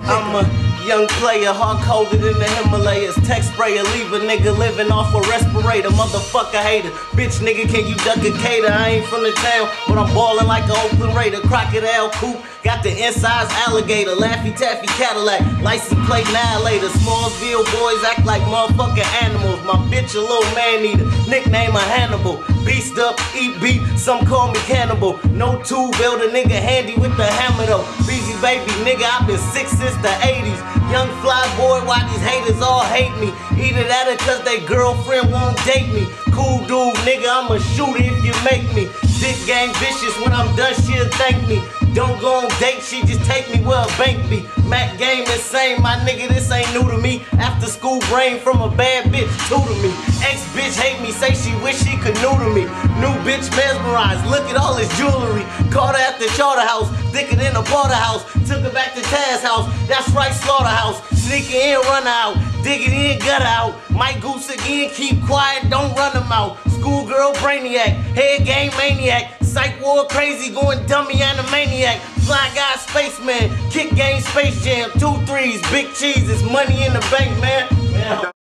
I'm a young player, hard coded in the Himalayas. Tech sprayer, leave a nigga living off a respirator. Motherfucker hater, bitch nigga, can you duck a cater? I ain't from the town, but I'm ballin' like an Oakland Raider. Crocodile coupe, got the insides alligator. Laffy Taffy Cadillac, license plate annihilator. Smallsville boys act like motherfucking animals. My bitch a little man eater, nickname a Hannibal. Beast up, eat beef, some call me cannibal. No tool, build a nigga handy with the hammer though. Beezy baby, nigga, I been sick since the 80s. Young fly boy, why these haters all hate me? Either that or cause they girlfriend won't date me. Cool dude, nigga, I'm a shooter if you make me. Dick game vicious, when I'm done, she'll thank me. Don't go on date, she just take me where a bank be. Mac game insane, my nigga, this ain't new to me. After school brain from a bad bitch, tutor me. Ex-bitch hate me, say she wish she could neuter me. New bitch mesmerized, look at all his jewelry. Caught her at the charter house, thicker than a porterhouse. Took her back to Taz's house, that's right, slaughterhouse. Sneak in, run out, dig it in, gut out. Might goose again, keep quiet, don't run them out. Schoolgirl brainiac, head game maniac. Psych war crazy, going dummy and a maniac. Fly guy spaceman, kick game Space Jam. 2 3s, big cheese, it's money in the bank, man.